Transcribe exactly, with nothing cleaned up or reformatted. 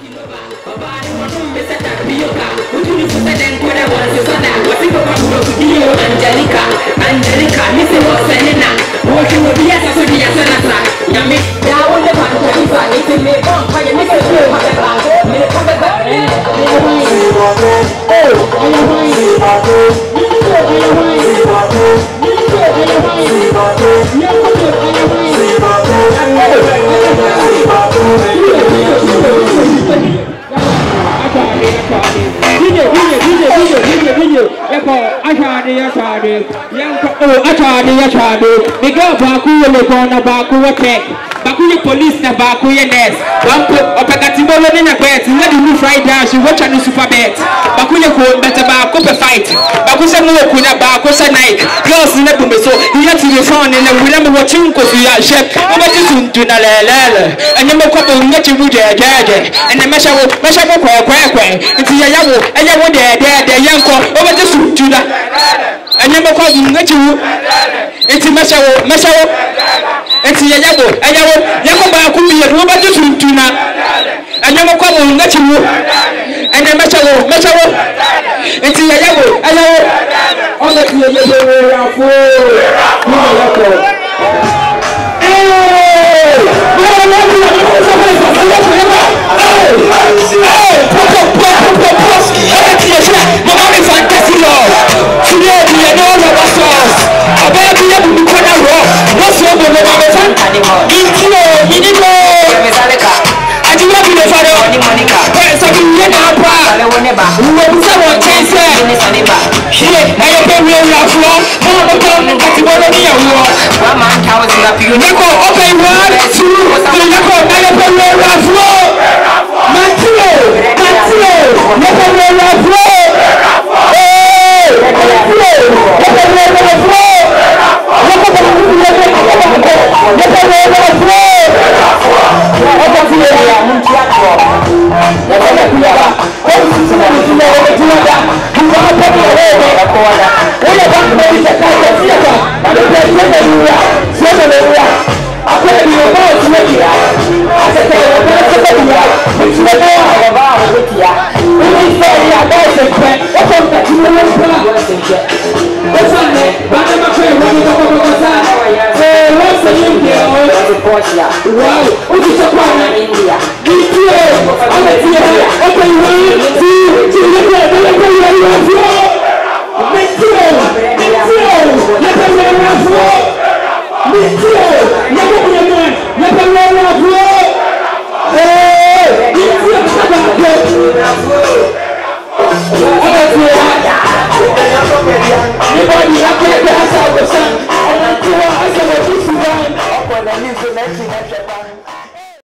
Angelica, Angelica, Miss Rosanna, working with the S S D S N S. Yummy, now on the one who is on it, and make one kind of make a feel like a glass. Make it come back. Achadi, achadi, oh, achadi, achadi. The girl baku will go on a baku attack. Baku police na baku nurse. One put up a catimolo in a bed. Let the move right down. She watch on the super bet. Baku go better baku a fight. Baku sa mo kuna baku sa night. Girls in the boom so he had to the phone and we remember watching because we are chef. Over to soon to the lele. And then more couple get you with their dad. And the mesha will mesha will quack quack quack. It's a yawo and you want their dad, their young call over to soon to the. And you more couple get you. It's a mesha will mesha will. It's a yawo and you want Yako baku be a robot to soon to now. And you more couple get you. And the mesha will mesha will. It's a yawo and you all the Next, next, next.